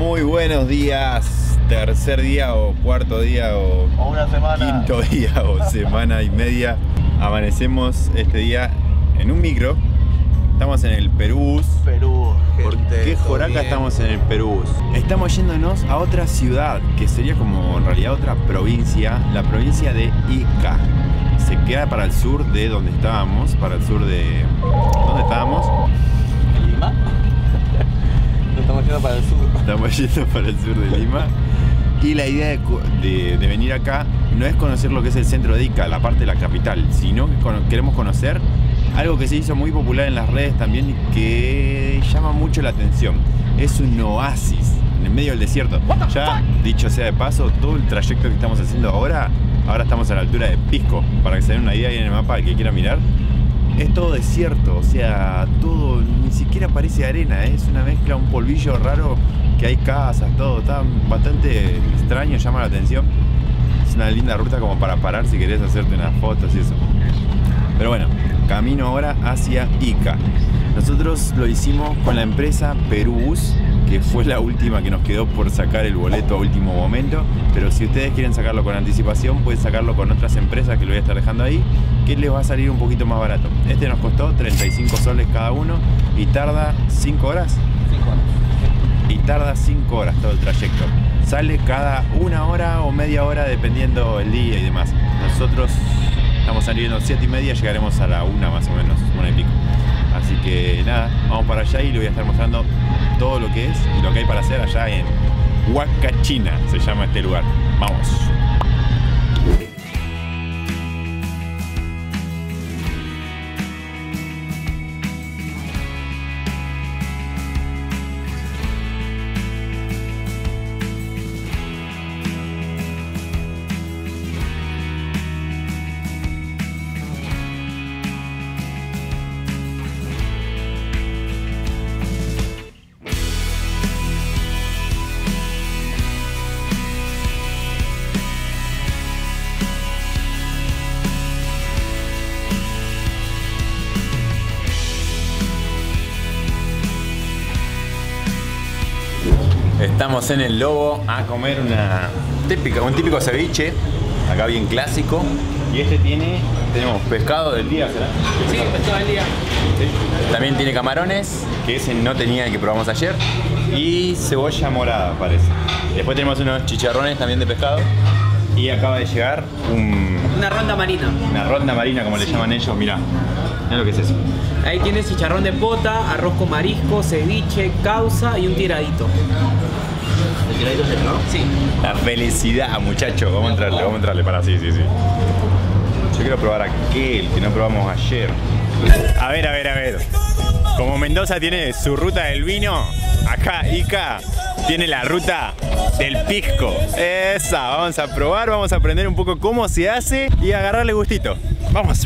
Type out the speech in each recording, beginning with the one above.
Muy buenos días, tercer día o cuarto día o una semana, quinto día o semana y media. Amanecemos este día en un micro. Estamos en el Perúbus. Perú, ¿Por qué joraca estamos en el Perúbus? Estamos yéndonos a otra ciudad que sería como en realidad otra provincia, la provincia de Ica. Se queda para el sur de donde estábamos, para el sur de... ¿Dónde estábamos? Lima. Estamos yendo para el sur. Estamos yendo para el sur de Lima. Y la idea de venir acá no es conocer lo que es el centro de Ica, la parte de la capital, sino que queremos conocer algo que se hizo muy popular en las redes también y que llama mucho la atención. Es un oasis en el medio del desierto. Ya, dicho sea de paso, todo el trayecto que estamos haciendo ahora estamos a la altura de Pisco. Para que se den una idea ahí en el mapa, el que quiera mirar. Es todo desierto, o sea, todo, ni siquiera parece arena, es una mezcla, un polvillo raro, que hay casas, todo, está bastante extraño, llama la atención. Es una linda ruta como para parar si querés hacerte unas fotos y eso. Pero bueno, camino ahora hacia Ica. Nosotros lo hicimos con la empresa Perúbus, que fue la última que nos quedó por sacar el boleto a último momento. Pero si ustedes quieren sacarlo con anticipación, pueden sacarlo con otras empresas que lo voy a estar dejando ahí, que les va a salir un poquito más barato. Este nos costó 35 soles cada uno y tarda 5 horas. 5 horas. Y tarda 5 horas todo el trayecto. Sale cada una hora o media hora dependiendo el día y demás. Nosotros estamos saliendo 7 y media, llegaremos a la 1 más o menos, 1 y pico. Así que nada, vamos para allá y le voy a estar mostrando todo lo que es y lo que hay para hacer allá en Huacachina, se llama este lugar. Vamos. Estamos en el Lobo a comer un típico ceviche, acá bien clásico. Y tenemos pescado del día, ¿será? Sí, pescado del día. ¿Sí? También tiene camarones, que ese no tenía el que probamos ayer. Y cebolla morada, parece. Después tenemos unos chicharrones también de pescado. Y acaba de llegar una ronda marina. Una ronda marina, como le llaman ellos, mirá. Mirá lo que es eso. Ahí tienes chicharrón de pota, arroz con marisco, ceviche, causa y un tiradito. ¿El tiradito es el no? Sí. La felicidad, muchachos. Vamos a entrarle, para sí. Yo quiero probar aquel que no probamos ayer. A ver. Como Mendoza tiene su ruta del vino, acá Ica tiene la ruta del pisco. Esa, vamos a probar, vamos a aprender un poco cómo se hace y agarrarle gustito. Vamos.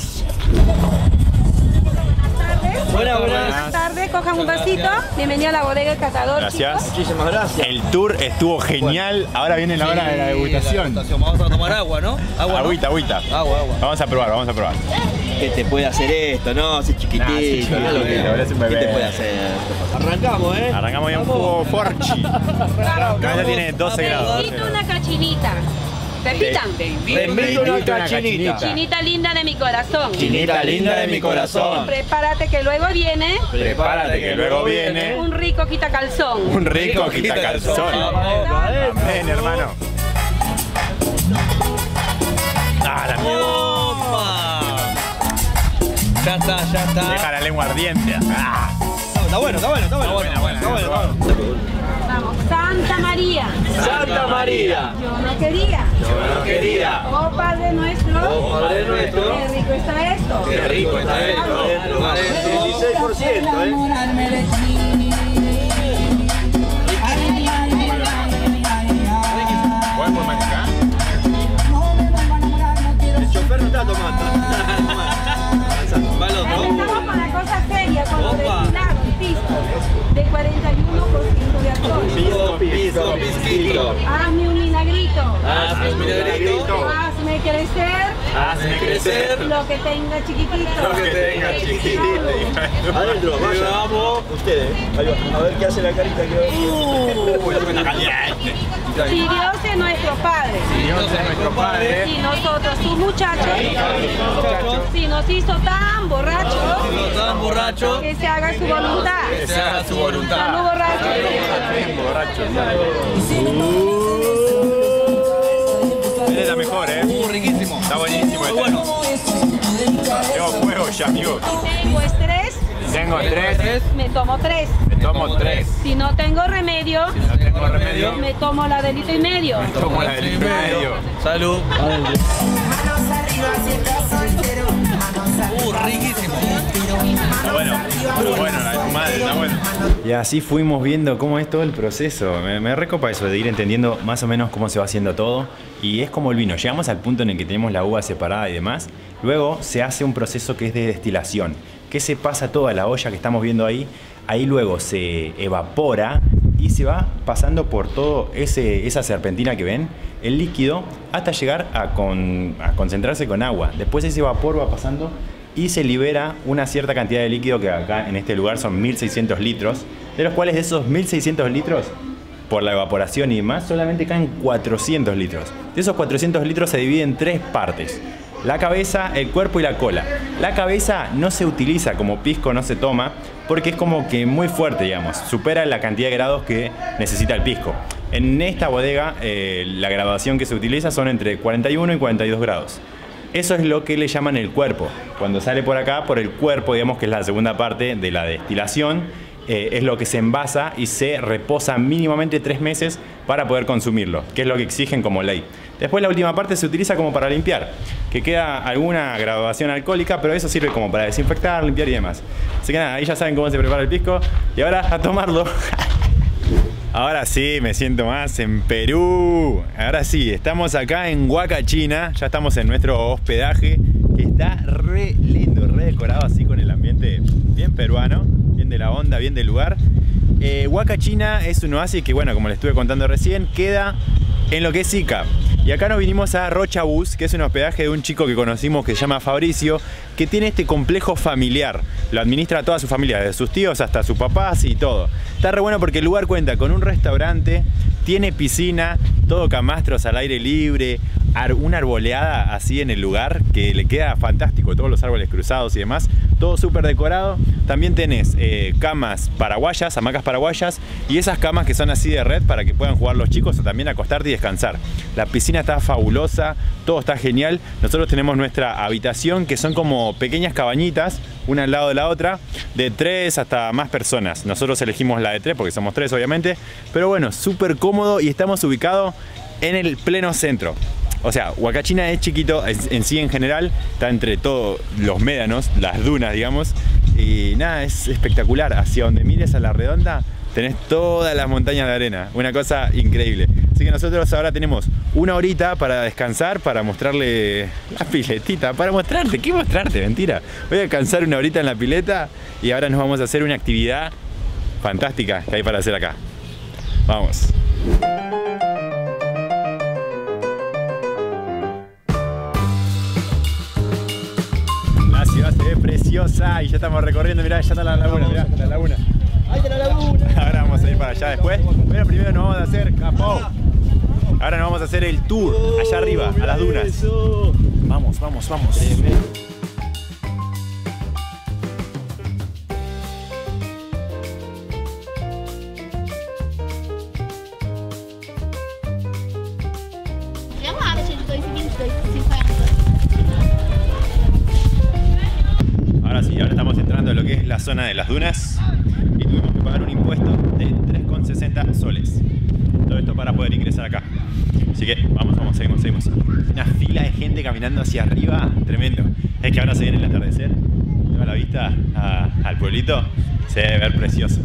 Buenas tardes, cojan un vasito. Bienvenido a la bodega El Catador. Gracias. Chicos. Muchísimas gracias. El tour estuvo genial. Ahora viene la hora de la degustación. Vamos a tomar agua, ¿no? Agüita. Agua. Vamos a probar. ¿Qué te puede hacer esto, no? Si es chiquitito. Parece un bebé. ¿Qué te puede hacer? Arrancamos, ¿eh? Arrancamos bien un jugo Forchi. Acá tiene 12 grados. Te invito una cachinita. Repitan. Te invito una cachinita. Chinita linda de mi corazón. Chinita linda de mi corazón. Prepárate que luego viene. Un rico quitacalzón. Un rico quitacalzón. Amén, hermano. La mierda. Ya está. Deja la lengua ardiente. Está bueno. Vamos, Santa María. Santa María. Yo no quería. Oh Padre nuestro. Qué rico está esto. Qué rico está esto. 16%, enamorarme de ti. ¿Puedes manejar? El chofer no está tomando. Va el otro. Estamos para cosas serias, con los destilados, pisco, de 41% de alcohol. Pisco. Hazme un vinagrito. Hazme un vinagrito. Hazme crecer. Hazme crecer. Lo que tenga chiquitito. Lo que tenga chiquitito. Adentro, vaya. Vamos. Ustedes, ahí va. A ver qué hace la carita que Está caliente. Si Dios es nuestro Padre Dios es nuestro Padre. y nosotros sus muchachos, si nos hizo tan borrachos, Tan borracho. que se haga su voluntad. Que se haga su voluntad. Salud borracho. Este está mejor, Riquísimo. Está buenísimo. Muy bueno. Tengo fuego ya, amigo. Tengo estrés, Tengo 3. me tomo 3. Me tomo 3. Si no tengo remedio, No tengo remedio. me tomo la de litro y medio. Tomo la del medio. Salud. Riquísimo. Está bueno. Está bueno, la de tu madre, está bueno. Y así fuimos viendo cómo es todo el proceso. Me recopa eso de ir entendiendo más o menos cómo se va haciendo todo. Y es como el vino. Llegamos al punto en el que tenemos la uva separada y demás. Luego se hace un proceso que es de destilación. Que se pasa toda la olla que estamos viendo ahí. Ahí luego se evapora y se va pasando por todo esa serpentina que ven, el líquido, hasta llegar a concentrarse con agua. Después ese vapor va pasando y se libera una cierta cantidad de líquido que acá en este lugar son 1600 litros, de los cuales de esos 1600 litros, por la evaporación y demás, solamente caen 400 litros. De esos 400 litros se dividen en 3 partes. La cabeza, el cuerpo y la cola. La cabeza no se utiliza como pisco, no se toma, porque es como que muy fuerte, digamos. Supera la cantidad de grados que necesita el pisco. En esta bodega, la graduación que se utiliza son entre 41 y 42 grados. Eso es lo que le llaman el cuerpo. Cuando sale por acá, por el cuerpo, digamos que es la segunda parte de la destilación, es lo que se envasa y se reposa mínimamente 3 meses para poder consumirlo, que es lo que exigen como ley. Después la última parte se utiliza como para limpiar, que queda alguna graduación alcohólica, pero eso sirve como para desinfectar, limpiar y demás. Así que nada, ahí ya saben cómo se prepara el pisco y ahora a tomarlo. Ahora sí, me siento más en Perú. Ahora sí, estamos acá en Huacachina, ya estamos en nuestro hospedaje, que está re lindo, re decorado así con el ambiente bien peruano, bien de la onda, bien del lugar. Huacachina es un oasis que, bueno, como les estuve contando recién, queda en lo que es Ica. Y acá nos vinimos a Rochabús, que es un hospedaje de un chico que conocimos que se llama Fabricio, que tiene este complejo familiar. Lo administra toda su familia, desde sus tíos hasta sus papás y todo. Está re bueno porque el lugar cuenta con un restaurante, tiene piscina, todo camastros al aire libre, una arboleada así en el lugar que le queda fantástico, todos los árboles cruzados y demás, todo súper decorado. También tenés camas paraguayas, hamacas paraguayas y esas camas que son así de red para que puedan jugar los chicos o también acostarte y descansar. La piscina está fabulosa, todo está genial. Nosotros tenemos nuestra habitación que son como pequeñas cabañitas, una al lado de la otra, de 3 hasta más personas. Nosotros elegimos la de 3 porque somos 3 obviamente, pero bueno, súper cómodo y estamos ubicados en el pleno centro. O sea, Huacachina es chiquito en sí en general, está entre todos los médanos, las dunas digamos, y nada, es espectacular. Hacia donde mires a la redonda tenés todas las montañas de arena, una cosa increíble. Así que nosotros ahora tenemos una horita para descansar, para mostrarle la piletita, para mostrarte, ¿qué mostrarte? Mentira. Voy a descansar una horita en la pileta y ahora nos vamos a hacer una actividad fantástica que hay para hacer acá. Vamos. La ciudad se ve preciosa y ya estamos recorriendo, mirá, ya está la laguna, mirá, la laguna. ¡Ahí está la laguna! Ahora vamos a ir para allá después. Pero primero nos vamos a hacer capó. Ahora nos vamos a hacer el tour allá arriba, a las dunas. Vamos, vamos, vamos. Gelada, gente, 2,22, 50. Ahora sí, ahora estamos entrando a lo que es la zona de las dunas y tuvimos que pagar un impuesto de 3,60 soles. Todo esto para poder ingresar acá. Así que vamos, vamos, seguimos, seguimos. Una fila de gente caminando hacia arriba, tremendo. Es que ahora se viene el atardecer, toda la vista al pueblito, se debe ver precioso.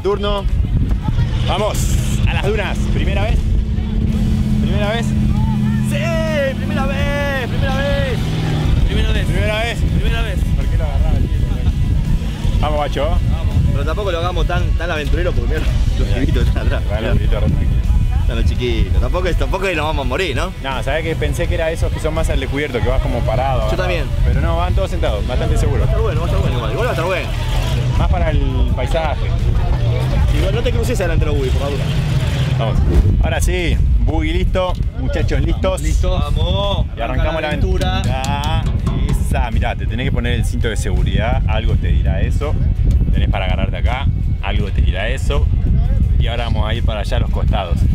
turno. Vamos a las dunas. ¿Primera vez? ¿Primera vez? ¡Sí! ¡Primera vez! ¡Primera vez! Primera vez. ¿Primera vez? Primera vez. ¿Por qué lo agarraba el tío? Vamos, guacho. Pero tampoco lo hagamos tan aventurero porque mira los chiquitos están atrás. Vale, tranquilo. Están los chiquitos. Tampoco es que nos vamos a morir, ¿no? No, ¿sabés que pensé que era esos que son más al descubierto, que vas como parado? Yo agarrado. también. Pero no, van todos sentados, bastante seguros. Va a estar bueno igual. Igual va a estar bueno. Más para el paisaje. Igual no te cruces adelante de los buggy, por favor. Vamos. Ahora sí, buggy listo, muchachos listos. Listo. Vamos. Y arrancamos la aventura. Esa, mirá, te tenés que poner el cinto de seguridad, algo te dirá eso. Tenés para agarrarte acá, algo te dirá eso. Y ahora vamos a ir para allá a los costados.